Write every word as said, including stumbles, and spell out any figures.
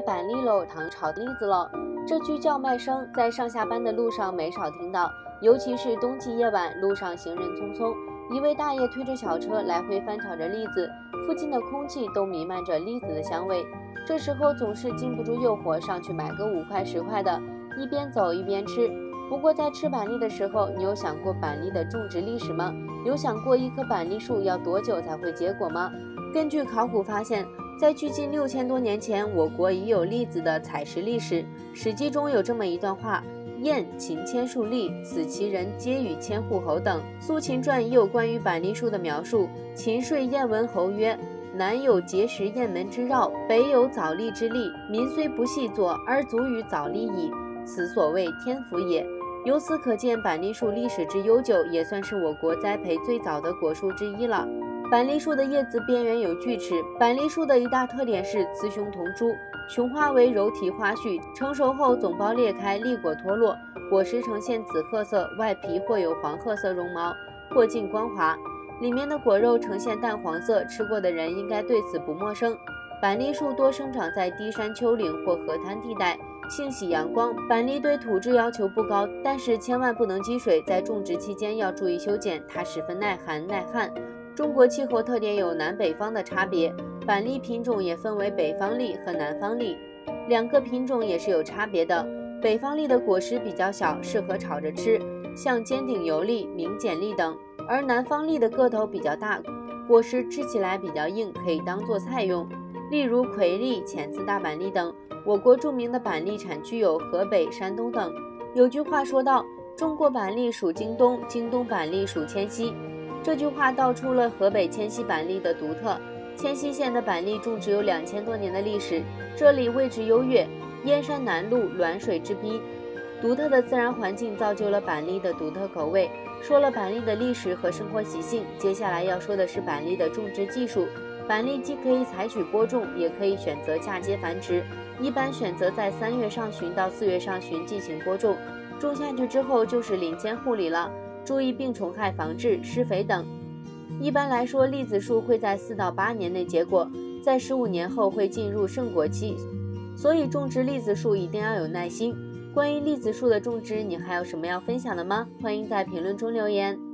板栗喽，糖炒栗子喽。这句叫卖声在上下班的路上没少听到，尤其是冬季夜晚，路上行人匆匆，一位大爷推着小车来回翻炒着栗子，附近的空气都弥漫着栗子的香味。这时候总是禁不住诱惑，上去买个五块十块的，一边走一边吃。不过在吃板栗的时候，你有想过板栗的种植历史吗？有想过一棵板栗树要多久才会结果吗？根据考古发现，在距今六千多年前，我国已有栗子的采食历史。史记中有这么一段话：燕秦千树栗，此其人皆与千户侯等。苏秦传也有关于板栗树的描述。秦说燕文侯曰：南有碣石雁门之绕，北有枣栗之利，民虽不细作，而足与枣栗矣。此所谓天福也。由此可见，板栗树历史之悠久，也算是我国栽培最早的果树之一了。板栗树的叶子边缘有锯齿。板栗树的一大特点是雌雄同株，雄花为柔体花序，成熟后总苞裂开，栗果脱落，果实呈现紫褐色，外皮或有黄褐色绒毛，或净光滑，里面的果肉呈现淡黄色，吃过的人应该对此不陌生。板栗树多生长在低山丘陵或河滩地带，性喜阳光。板栗对土质要求不高，但是千万不能积水，在种植期间要注意修剪，它十分耐寒耐旱。中国气候特点有南北方的差别，板栗品种也分为北方栗和南方栗，两个品种也是有差别的。北方栗的果实比较小，适合炒着吃，像尖顶油栗、明碱栗等，而南方栗的个头比较大，果实吃起来比较硬，可以当做菜用。例如葵栗、钳子大板栗等。我国著名的板栗产区有河北、山东等。有句话说道：中国板栗属京东，京东板栗属迁西。这句话道出了河北迁西板栗的独特。迁西县的板栗种植有两千多年的历史，这里位置优越，燕山南麓，滦水之滨，独特的自然环境造就了板栗的独特口味。说了板栗的历史和生活习性，接下来要说的是板栗的种植技术。板栗既可以采取播种，也可以选择嫁接繁殖，一般选择在三月上旬到四月上旬进行播种，种下去之后就是林间护理了，注意病虫害防治、施肥等。一般来说，栗子树会在四到八年内结果，在十五年后会进入盛果期，所以种植栗子树一定要有耐心。关于栗子树的种植，你还有什么要分享的吗？欢迎在评论中留言。